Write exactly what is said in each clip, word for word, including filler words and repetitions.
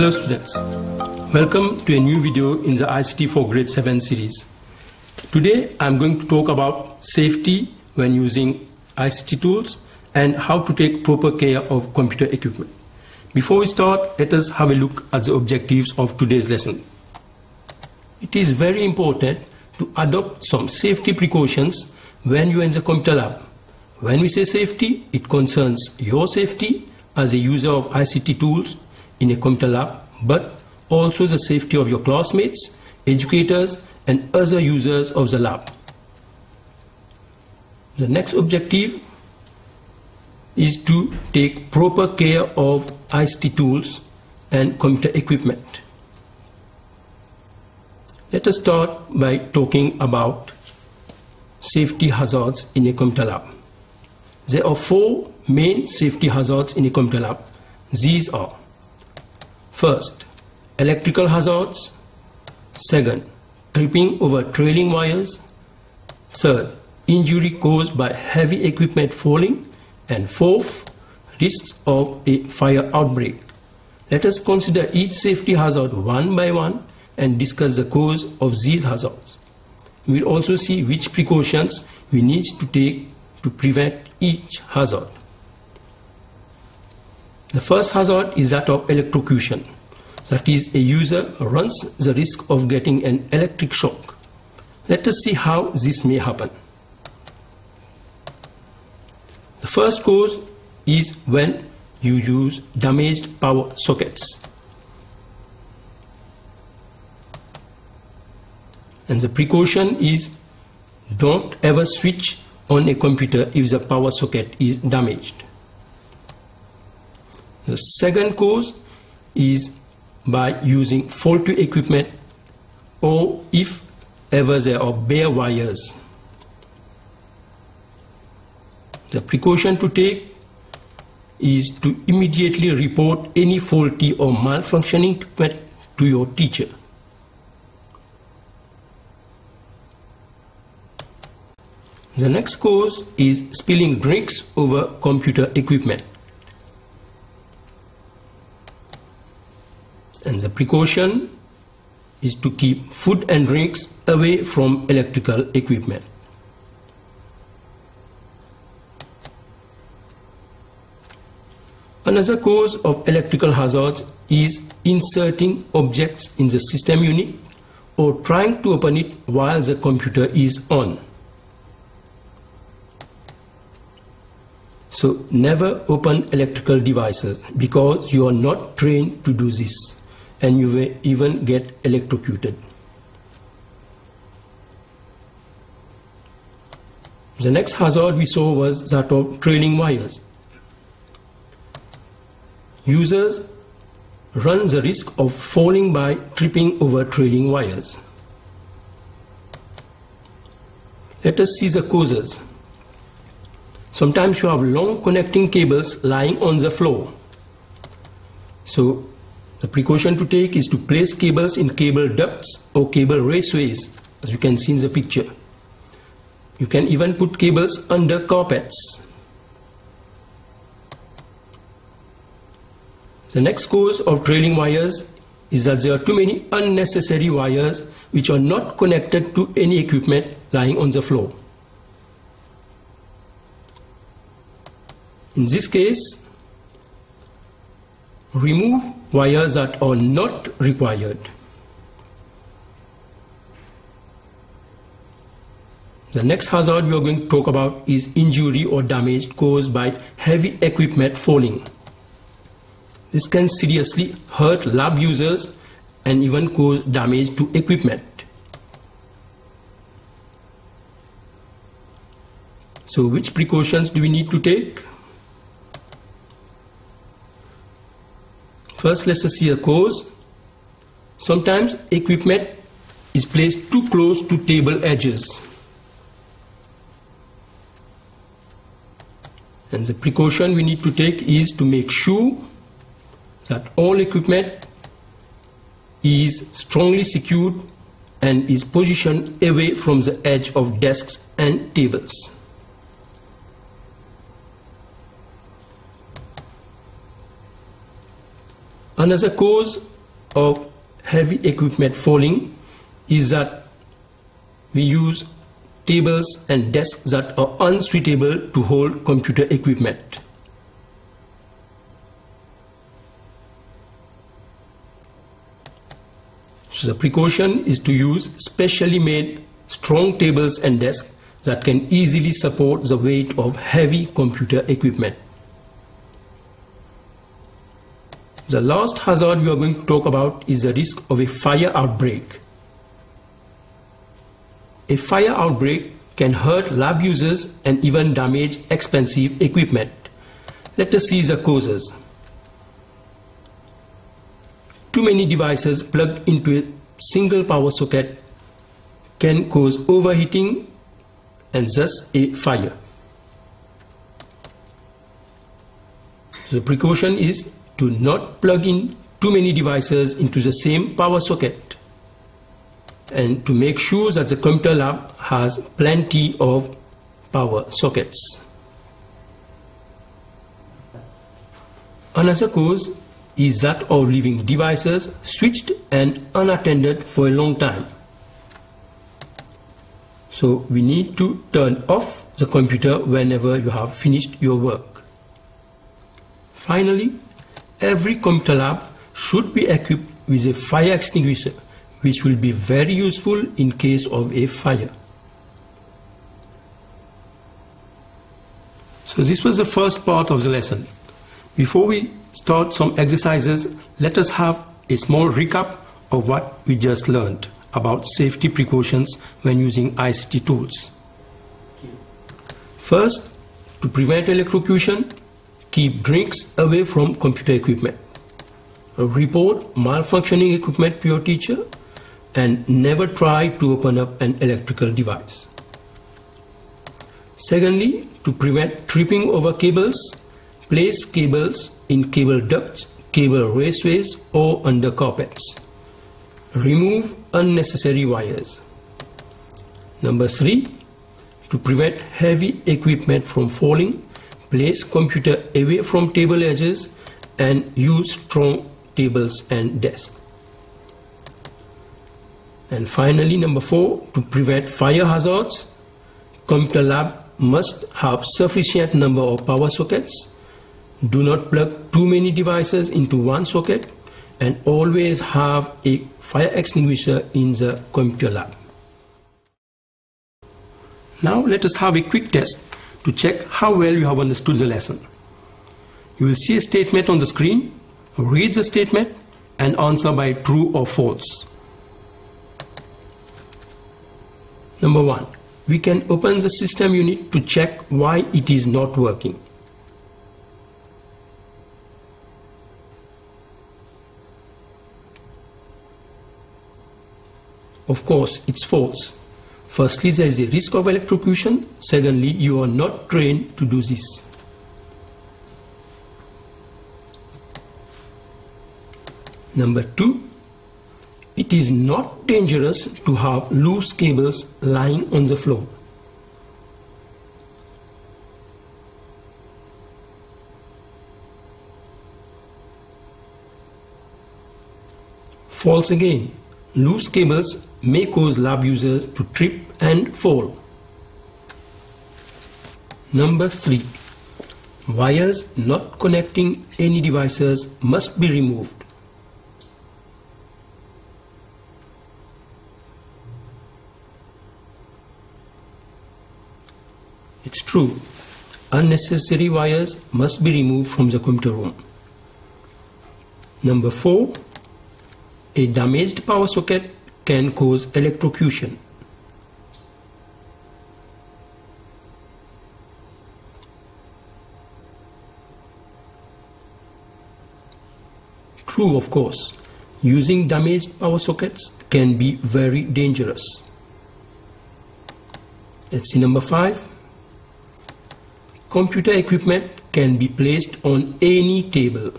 Hello students, welcome to a new video in the I C T for Grade seven series. Today I am going to talk about safety when using I C T tools and how to take proper care of computer equipment. Before we start, let us have a look at the objectives of today's lesson. It is very important to adopt some safety precautions when you are in the computer lab. When we say safety, it concerns your safety as a user of I C T tools in a computer lab, but also the safety of your classmates, educators, and other users of the lab. The next objective is to take proper care of I C T tools and computer equipment. Let us start by talking about safety hazards in a computer lab. There are four main safety hazards in a computer lab. These are: first, electrical hazards; second, tripping over trailing wires; third, injury caused by heavy equipment falling; and fourth, risks of a fire outbreak. Let us consider each safety hazard one by one and discuss the cause of these hazards. We will also see which precautions we need to take to prevent each hazard. The first hazard is that of electrocution. That is, a user runs the risk of getting an electric shock. Let us see how this may happen. The first cause is when you use damaged power sockets. And the precaution is, don't ever switch on a computer if the power socket is damaged. The second cause is by using faulty equipment, or if ever there are bare wires. The precaution to take is to immediately report any faulty or malfunctioning equipment to your teacher. The next cause is spilling drinks over computer equipment. And the precaution is to keep food and drinks away from electrical equipment. Another cause of electrical hazards is inserting objects in the system unit or trying to open it while the computer is on. So never open electrical devices, because you are not trained to do this and you will even get electrocuted. The next hazard we saw was that of trailing wires. Users run the risk of falling by tripping over trailing wires. Let us see the causes. Sometimes you have long connecting cables lying on the floor. So the precaution to take is to place cables in cable ducts or cable raceways, as you can see in the picture. You can even put cables under carpets. The next cause of trailing wires is that there are too many unnecessary wires which are not connected to any equipment lying on the floor. In this case, remove wires that are not required. The next hazard we are going to talk about is injury or damage caused by heavy equipment falling. This can seriously hurt lab users and even cause damage to equipment. So which precautions do we need to take? First, let us see a cause. Sometimes equipment is placed too close to table edges. And the precaution we need to take is to make sure that all equipment is strongly secured and is positioned away from the edge of desks and tables. Another cause of heavy equipment falling is that we use tables and desks that are unsuitable to hold computer equipment. So the precaution is to use specially made strong tables and desks that can easily support the weight of heavy computer equipment. The last hazard we are going to talk about is the risk of a fire outbreak. A fire outbreak can hurt lab users and even damage expensive equipment. Let us see the causes. Too many devices plugged into a single power socket can cause overheating and thus a fire. So the precaution is to not plug in too many devices into the same power socket, and to make sure that the computer lab has plenty of power sockets. Another cause is that of leaving devices switched and unattended for a long time. So we need to turn off the computer whenever you have finished your work. Finally, every computer lab should be equipped with a fire extinguisher, which will be very useful in case of a fire. So this was the first part of the lesson. Before we start some exercises, let us have a small recap of what we just learned about safety precautions when using I C T tools. First, to prevent electrocution, keep drinks away from computer equipment. Report malfunctioning equipment to your teacher, and never try to open up an electrical device. Secondly, to prevent tripping over cables, place cables in cable ducts, cable raceways, or under carpets. Remove unnecessary wires. Number three, to prevent heavy equipment from falling, place computer away from table edges and use strong tables and desks. And finally, number four, to prevent fire hazards, computer lab must have sufficient number of power sockets. Do not plug too many devices into one socket, and always have a fire extinguisher in the computer lab. Now let us have a quick test to check how well you have understood the lesson. You will see a statement on the screen. Read the statement and answer by true or false. Number one, we can open the system unit to check why it is not working. Of course, it's false. Firstly, there is a risk of electrocution. Secondly, you are not trained to do this. Number two, it is not dangerous to have loose cables lying on the floor. False again. Loose cables may cause lab users to trip and fall. Number three, wires not connecting any devices must be removed. It's true, unnecessary wires must be removed from the computer room. Number four, a damaged power socket can cause electrocution. True, of course, using damaged power sockets can be very dangerous. Let's see number five. Computer equipment can be placed on any table.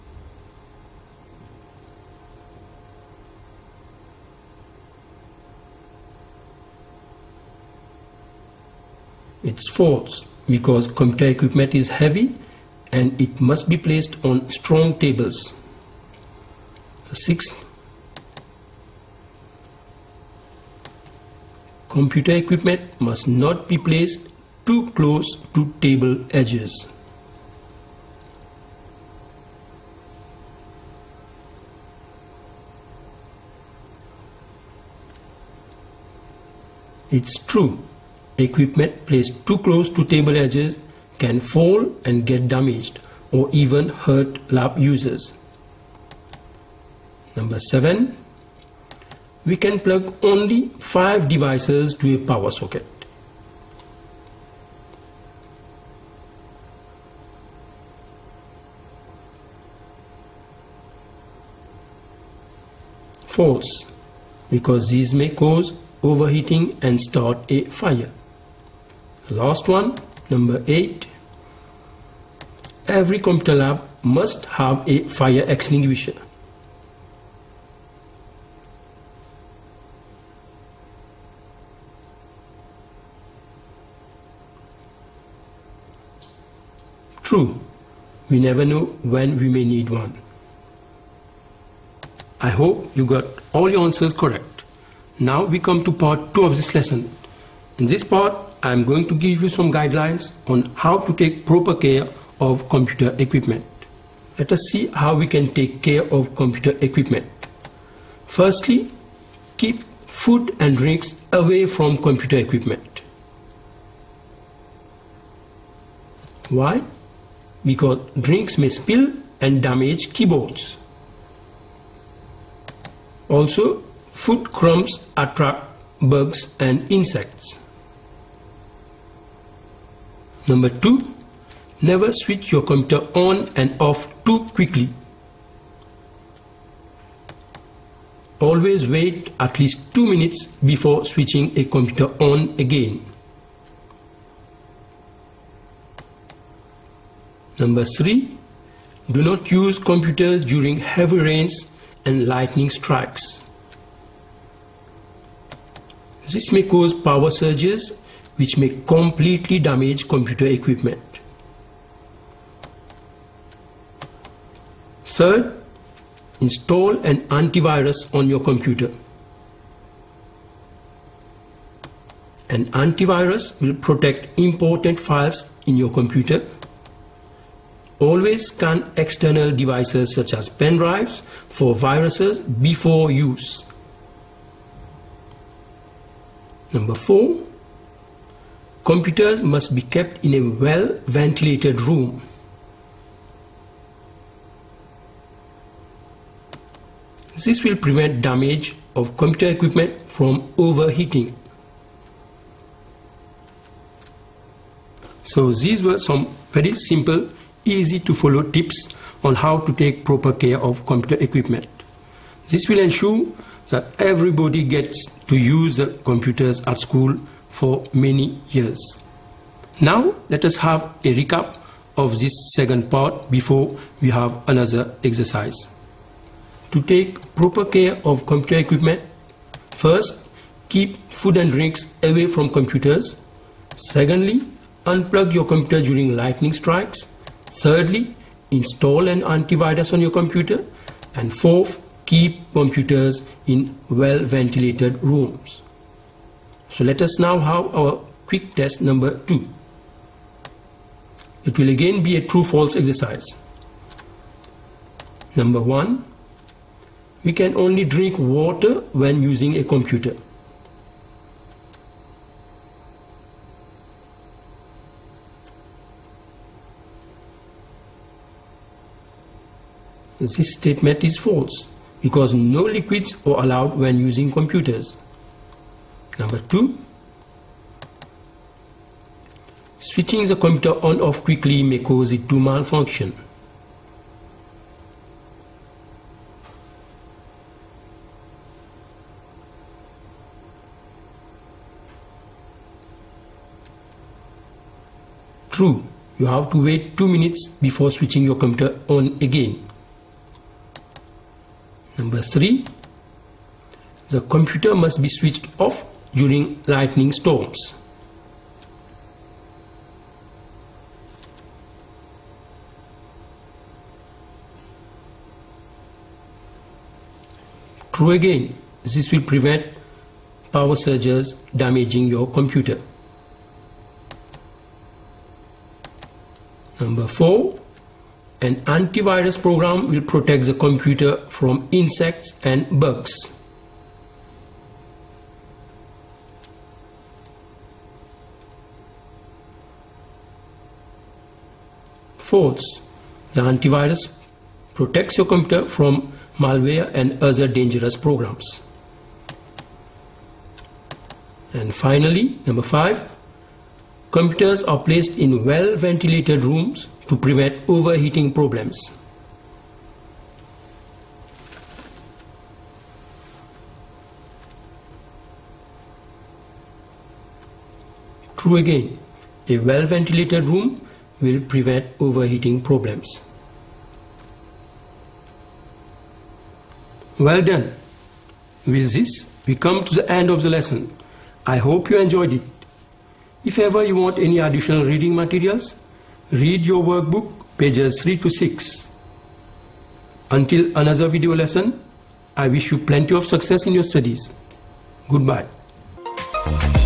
It's false, because computer equipment is heavy and it must be placed on strong tables. Sixth, Computer equipment must not be placed too close to table edges. It's true, equipment placed too close to table edges can fall and get damaged or even hurt lab users. Number seven, we can plug only five devices to a power socket. False, because these may cause overheating and start a fire. Last one, number eight. Every computer lab must have a fire extinguisher. True, we never know when we may need one. I hope you got all your answers correct. Now we come to part two of this lesson. In this part, I am going to give you some guidelines on how to take proper care of computer equipment. Let us see how we can take care of computer equipment. Firstly, keep food and drinks away from computer equipment. Why? Because drinks may spill and damage keyboards. Also, food crumbs attract bugs and insects. Number two, never switch your computer on and off too quickly. Always wait at least two minutes before switching a computer on again. Number three, do not use computers during heavy rains and lightning strikes. This may cause power surges which may completely damage computer equipment. Third, install an antivirus on your computer. An antivirus will protect important files in your computer. Always scan external devices such as pen drives for viruses before use. Number four, computers must be kept in a well-ventilated room. This will prevent damage of computer equipment from overheating. So these were some very simple, easy to follow tips on how to take proper care of computer equipment. This will ensure that everybody gets to use the computers at school for many years. Now let us have a recap of this second part before we have another exercise. To take proper care of computer equipment, first, keep food and drinks away from computers. Secondly, unplug your computer during lightning strikes. Thirdly, install an antivirus on your computer. And fourth, keep computers in well-ventilated rooms. So let us now have our quick test number two. It will again be a true-false exercise. Number one, we can only drink water when using a computer. This statement is false because no liquids are allowed when using computers. Number two, switching the computer on off quickly may cause it to malfunction. True, you have to wait two minutes before switching your computer on again. Number three, the computer must be switched off during lightning storms. True again, this will prevent power surges damaging your computer. Number four, an antivirus program will protect the computer from insects and bugs. Fourth, the antivirus protects your computer from malware and other dangerous programs. And finally, number five, computers are placed in well-ventilated rooms to prevent overheating problems. True again, a well-ventilated room will prevent overheating problems. Well done. With this, we come to the end of the lesson. I hope you enjoyed it. If ever you want any additional reading materials, read your workbook pages three to six. Until another video lesson, I wish you plenty of success in your studies. Goodbye.